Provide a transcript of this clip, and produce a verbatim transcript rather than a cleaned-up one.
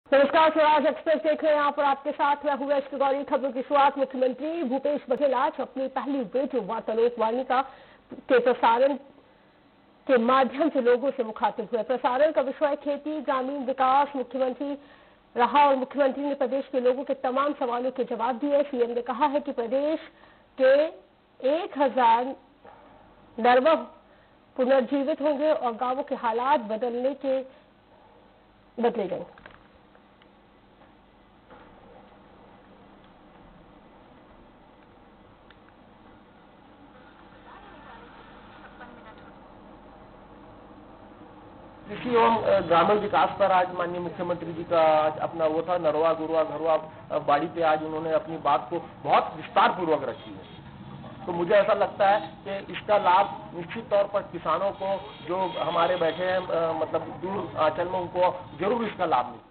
नमस्कार, स्वराज एक्सप्रेस देख रहे हैं। यहाँ पर आपके साथ मैं हूँ एस गौरी। खबरों की शुरुआत मुख्यमंत्री भूपेश बघेल आज अपनी पहली रेडियो वार्तालाप वार्ता के प्रसारण के माध्यम से लोगों से मुखातिब हुए। प्रसारण का विषय खेती ग्रामीण विकास मुख्यमंत्री रहा और मुख्यमंत्री ने प्रदेश के लोगों के तमाम सवालों के जवाब दिए। सीएम ने कहा है कि प्रदेश के एक हजार नरवा पुनर्जीवित होंगे और गांवों के हालात बदलने के बदले जाएंगे। कृषि एवं ग्रामीण विकास पर आज माननीय मुख्यमंत्री जी का आज अपना वो था नरवा गुरवा घरवा बाड़ी पे आज उन्होंने अपनी बात को बहुत विस्तार पूर्वक रखी है। तो मुझे ऐसा लगता है कि इसका लाभ निश्चित तौर पर किसानों को जो हमारे बैठे हैं मतलब दूर आंचल में उनको जरूर इसका लाभ मिले।